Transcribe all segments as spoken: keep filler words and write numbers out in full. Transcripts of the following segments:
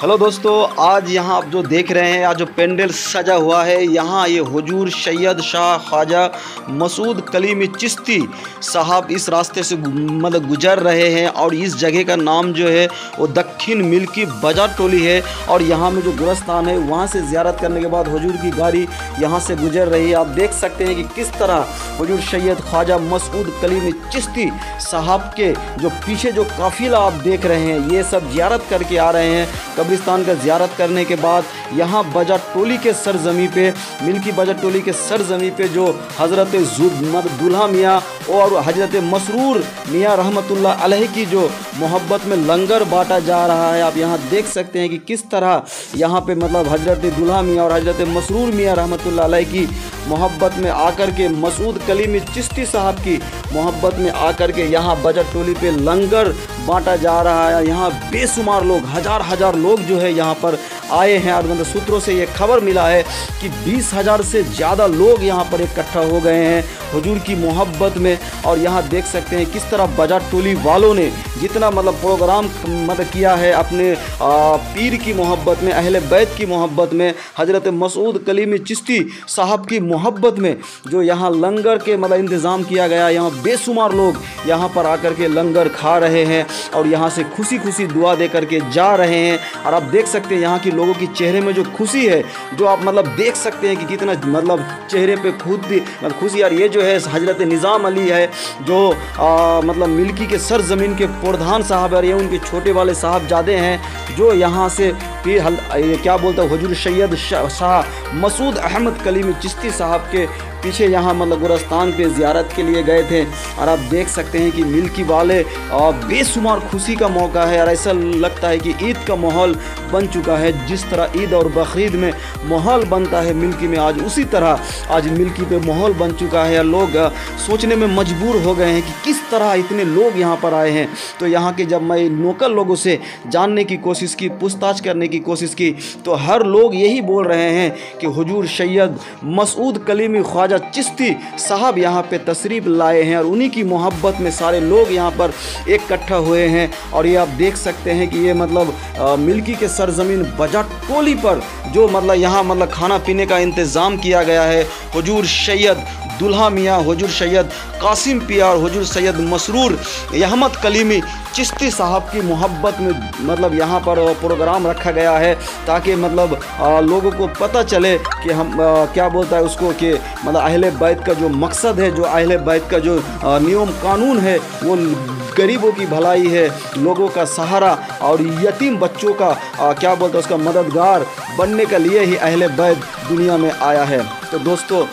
Hello दोस्तों, आज यहाँ आप जो देख रहे हैं, आज जो पेंडल सजा हुआ है, यहाँ ये हुजूर सैयद शाह ख्वाजा मसूद कलीमी चिश्ती साहब इस रास्ते से मतलब गुजर रहे हैं। और इस जगह का नाम जो है वो दक्षिण मिल्की बाजार टोली है। और यहाँ में जो गुरस्तान है वहाँ से ज़ियारत करने के बाद हुजूर की गाड़ी यहाँ से गुजर रही है। आप देख सकते हैं कि किस तरह हुजूर सैयद ख्वाजा मसूद कलीमी चिश्ती साहब के जो पीछे जो काफिला आप देख रहे हैं, ये सब ज़ियारत करके आ रहे हैं। कब्रिस्तान का ज़ियारत करने के बाद यहाँ बाजार टोली के सरजमी पे, मिल्की बाजार टोली के सरजमी पे जो हज़रत दुल्हा मियाँ और हज़रत मसरूर मियाँ रहमतुल्लाह अलैह की जो मोहब्बत में लंगर बांटा जा रहा है। आप यहाँ देख सकते हैं कि किस तरह यहाँ पे मतलब हज़रत दुल्हा मियाँ और हज़रत मसरूर मियाँ रहमतुल्लाह अलैह की मोहब्बत में आकर के, मसूद कलीमी चिश्ती साहब की मोहब्बत में आकर के यहाँ बाजार टोली पे लंगर बांटा जा रहा है। यहाँ बेशुमार लोग, हज़ार हज़ार लोग जो है यहाँ पर आए हैं। और मतलब सूत्रों से ये खबर मिला है कि बीस हज़ार से ज़्यादा लोग यहाँ पर इकट्ठा हो गए हैं हुजूर की मोहब्बत में। और यहाँ देख सकते हैं किस तरह बाजार टोली वालों ने जितना मतलब प्रोग्राम मतलब किया है अपने आ, पीर की मोहब्बत में, अहले बैत की मोहब्बत में, हज़रत मसूद कलीमी चिश्ती साहब की मोहब्बत में, जो यहाँ लंगर के मतलब इंतज़ाम किया गया। यहाँ बेशुमार लोग यहाँ पर आकर के लंगर खा रहे हैं और यहाँ से खुशी खुशी दुआ दे करके जा रहे हैं। और आप देख सकते हैं यहाँ के लोगों की चेहरे में जो खुशी है, जो आप मतलब देख सकते हैं कि कितना मतलब चेहरे पे खुद मतलब खुशी। और ये जो है हज़रत निज़ाम अली है जो आ, मतलब मिल्की के सर ज़मीन के प्रधान साहब, और ये उनके छोटे वाले साहबजादे हैं जो यहाँ से फिर हल क्या बोलता है हुजूर सैयद शाह मसूद अहमद कलीमी चिश्ती साहब के पीछे यहाँ मतलब गुरस्तान पे ज़ियारत के लिए गए थे। और आप देख सकते हैं कि मिल्की वाले बेशुमार खुशी का मौका है। और ऐसा लगता है कि ईद का माहौल बन चुका है। जिस तरह ईद और बकरीद में माहौल बनता है मिल्की में, आज उसी तरह आज मिल्की पे माहौल बन चुका है। लोग सोचने में मजबूर हो गए हैं कि किस तरह इतने लोग यहाँ पर आए हैं। तो यहाँ के जब मैं लोकल लोगों से जानने की कोशिश की, पूछताछ करने की कोशिश की, तो हर लोग यही बोल रहे हैं कि हुजूर सैयद मसूद कलीमी ख्वाजा चिश्ती साहब यहाँ पे तशरीफ़ लाए हैं और उन्हीं की मोहब्बत में सारे लोग यहाँ पर इकट्ठा हुए हैं। और ये आप देख सकते हैं कि ये मतलब आ, मिल्की के सरजमीन बाजार टोली पर जो मतलब यहाँ मतलब खाना पीने का इंतज़ाम किया गया है, हुजूर सैयद दुल्हा मियाँ, हुजूर सैयद कासिम पिया और हुजूर सैयद मसरूर अहमद कलीमी चिश्ती साहब की मोहब्बत में मतलब यहाँ पर प्रोग्राम रखा गया है, ताकि मतलब आ, लोगों को पता चले कि हम आ, क्या बोलता है उसको कि मतलब अहले बैत का जो मकसद है, जो अहले बैत का जो आ, नियम कानून है, वो गरीबों की भलाई है, लोगों का सहारा और यतीम बच्चों का आ, क्या बोलता है उसका मददगार बनने के लिए ही अहले बैत दुनिया में आया है। तो दोस्तों,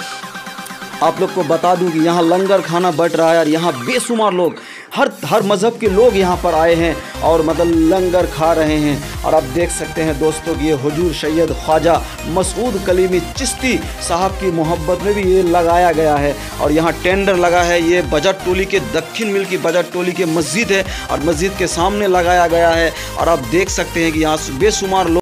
आप लोग को बता दूं कि यहाँ लंगर खाना बट रहा है और यहाँ बेशुमार लोग, हर हर मज़हब के लोग यहाँ पर आए हैं और मतलब लंगर खा रहे हैं। और आप देख सकते हैं दोस्तों कि ये हुजूर सैयद ख्वाजा मसूद कलीमी चिश्ती साहब की मोहब्बत में भी ये लगाया गया है। और यहाँ टेंडर लगा है, ये बाजार टोली के दक्षिण मिल्की बाजार टोली के मस्जिद है और मस्जिद के सामने लगाया गया है। और आप देख सकते हैं कि यहाँ बेशुमार लोग